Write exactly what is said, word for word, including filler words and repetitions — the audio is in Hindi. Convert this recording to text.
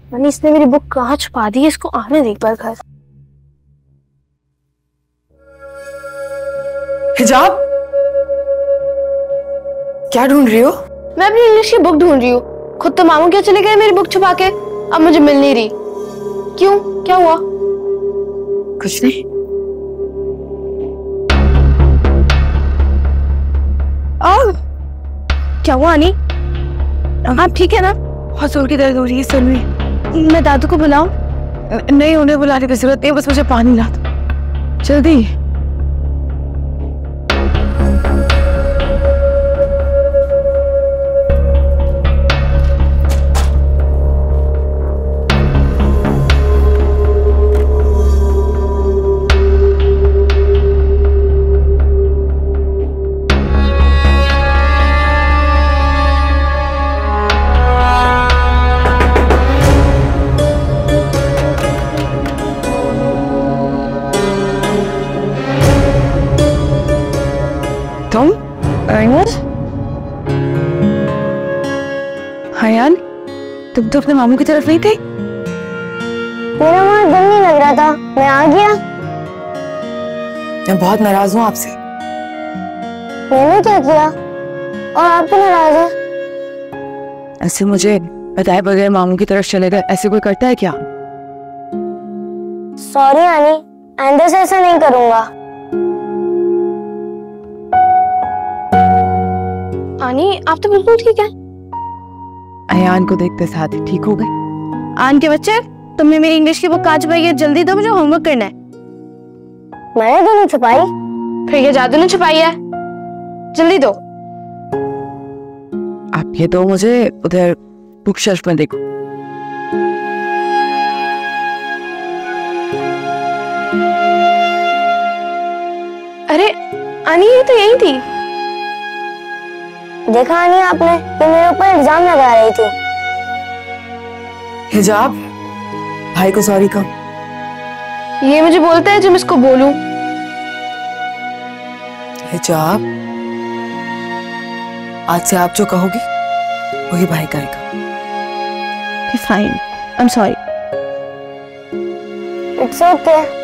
यानी इसने मेरी बुक कहाँ छुपा दी है, इसको आने दे एक बार घर। हिजाब, क्या ढूंढ रही हो? मैं अपनी इंग्लिश की बुक ढूंढ रही हूँ। खुद तो मामू क्या चले गए मेरी बुक छुपा के, अब मुझे मिल नहीं रही। क्यों, क्या हुआ? कुछ नहीं। आ, क्या हुआ अनी? आप ठीक है ना? बहुत जोर की दर्द हो रही है सर में। मैं दादू को बुलाऊं? नहीं, उन्हें बुलाने की जरूरत नहीं, बस मुझे पानी ला दो जल्दी। तुम हयान, तुम तो अपने मामू की तरफ नहीं थे? मेरा वहां दिल नहीं लग रहा था, मैं आ गया। मैं बहुत नाराज हूँ आपसे। मैंने क्या किया और आप भी नाराज हैं? ऐसे मुझे बताए बगैर मामू की तरफ चले गए, ऐसे कोई करता है क्या? सॉरी आनी, आइंदा से ऐसा नहीं करूंगा। आनी, आप तो बिल्कुल ठीक है। अयान को देखते साथ ही ठीक हो गए। आन के बच्चे, तुमने मेरी इंग्लिश की बुक कहाँ छुपाई है? जल्दी दो, मुझे होमवर्क करना है। मैंने तो नहीं छुपाई। फिर ये जादू ने छुपाई है, जल्दी दो। आप ये तो मुझे उधर बुक शेल्फ में देखो। अरे आनी, ये तो यही थी। देखा आनी आपने, ये मेरे ऊपर इल्जाम लगा रही थी। हिजाब, भाई को सॉरी कहो। ये मुझे बोलता है जब इसको बोलूं। हिजाब, आज से आप जो कहोगी वही भाई कहेगा। Fine, I am sorry. It's okay.